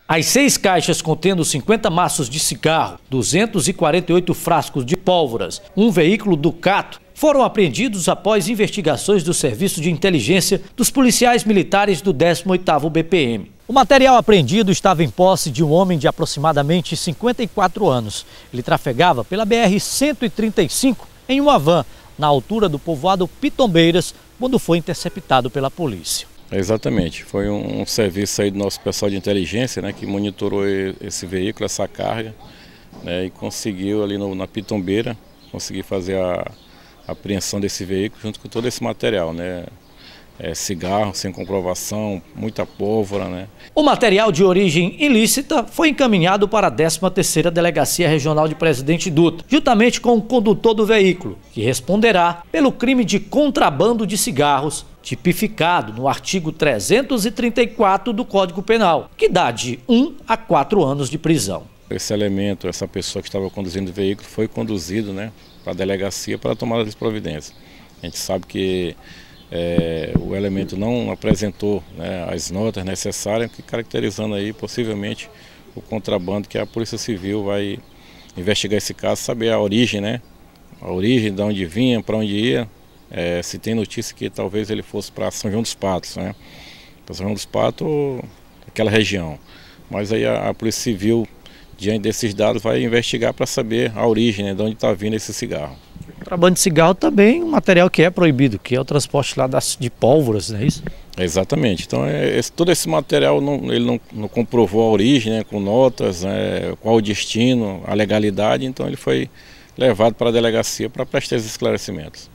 As 6 caixas contendo 50 maços de cigarro, 248 frascos de pólvoras, um veículo Ducato, foram apreendidos após investigações do Serviço de Inteligência dos policiais militares do 18º BPM. O material apreendido estava em posse de um homem de aproximadamente 54 anos. Ele trafegava pela BR-135 em uma van, na altura do povoado Pitombeiras, quando foi interceptado pela polícia. Exatamente, foi um serviço aí do nosso pessoal de inteligência, né, que monitorou esse veículo, essa carga, né, e conseguiu ali na Pitombeira, conseguir fazer a apreensão desse veículo junto com todo esse material, né, cigarro sem comprovação, muita pólvora, né. O material de origem ilícita foi encaminhado para a 13ª Delegacia Regional de Presidente Dutra, juntamente com o condutor do veículo, que responderá pelo crime de contrabando de cigarros, tipificado no artigo 334 do Código Penal, que dá de 1 a 4 anos de prisão. Esse elemento, essa pessoa que estava conduzindo o veículo, foi conduzido, né, para a delegacia para a tomada de providência. A gente sabe que o elemento não apresentou, né, as notas necessárias, que caracterizando aí possivelmente o contrabando, que a Polícia Civil vai investigar esse caso, saber a origem, né, a origem, de onde vinha, para onde ia. Se tem notícia que talvez ele fosse para São João dos Patos, né? Para São João dos Patos, aquela região. Mas aí a Polícia Civil, diante desses dados, vai investigar para saber a origem, né, de onde está vindo esse cigarro. O contrabando de cigarro também, um material que é proibido, que é o transporte lá de pólvoras, não é isso? Exatamente. Então todo esse material ele não comprovou a origem, né, com notas, qual o destino, a legalidade, então ele foi levado para a delegacia para prestar esses esclarecimentos.